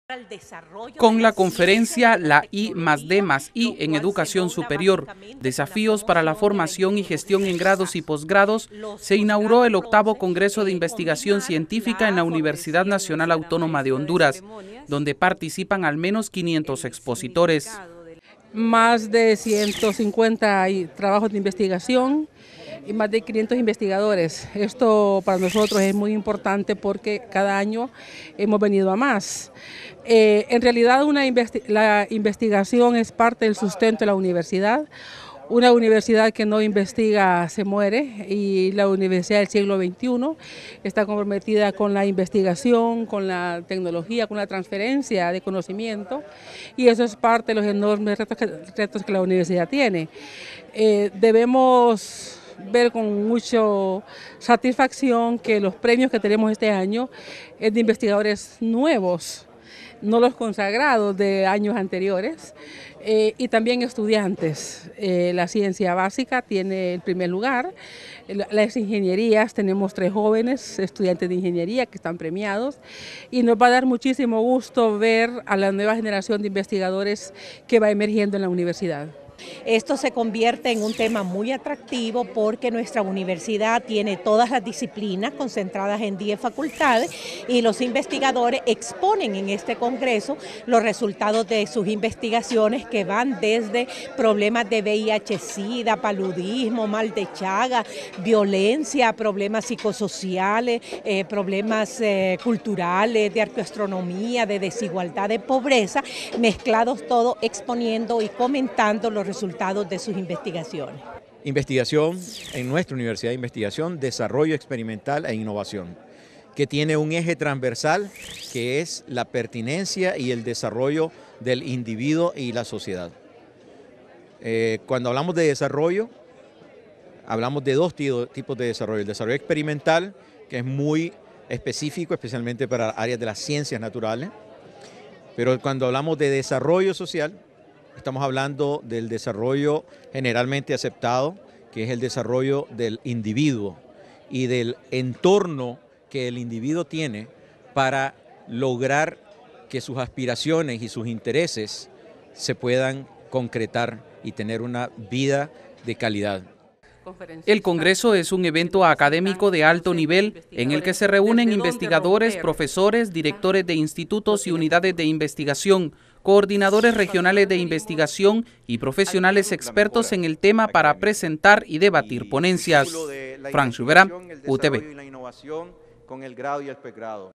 Con la conferencia La I+D+I en Educación Superior, Desafíos para la Formación y Gestión en Grados y Posgrados, se inauguró el 8º Congreso de Investigación Científica en la Universidad Nacional Autónoma de Honduras, donde participan al menos 500 expositores. Más de 150 trabajos de investigación y más de 500 investigadores. Esto para nosotros es muy importante porque cada año hemos venido a más. En realidad la investigación es parte del sustento de la universidad. Una universidad que no investiga se muere, y la Universidad del Siglo XXI está comprometida con la investigación, con la tecnología, con la transferencia de conocimiento, y eso es parte de los enormes retos que la universidad tiene. Debemos ver con mucha satisfacción que los premios que tenemos este año es de investigadores nuevos, no los consagrados de años anteriores, y también estudiantes. La ciencia básica tiene el primer lugar, las ingenierías, tenemos 3 jóvenes estudiantes de ingeniería que están premiados, y nos va a dar muchísimo gusto ver a la nueva generación de investigadores que va emergiendo en la universidad. Esto se convierte en un tema muy atractivo porque nuestra universidad tiene todas las disciplinas concentradas en 10 facultades, y los investigadores exponen en este congreso los resultados de sus investigaciones, que van desde problemas de VIH-Sida, paludismo, mal de Chagas, violencia, problemas psicosociales, problemas culturales, de arqueoastronomía, de desigualdad, de pobreza, mezclados todos, exponiendo y comentando los resultados de sus investigaciones. Investigación en nuestra Universidad de Investigación, Desarrollo Experimental e Innovación, que tiene un eje transversal que es la pertinencia y el desarrollo del individuo y la sociedad. Cuando hablamos de desarrollo, hablamos de 2 tipos de desarrollo. El desarrollo experimental, que es muy específico, especialmente para áreas de las ciencias naturales, pero cuando hablamos de desarrollo social, estamos hablando del desarrollo generalmente aceptado, que es el desarrollo del individuo y del entorno que el individuo tiene para lograr que sus aspiraciones y sus intereses se puedan concretar y tener una vida de calidad. El Congreso es un evento académico de alto nivel en el que se reúnen investigadores, profesores, directores de institutos y unidades de investigación, coordinadores regionales de investigación y profesionales expertos en el tema para presentar y debatir ponencias. Frank Schubera, UTV.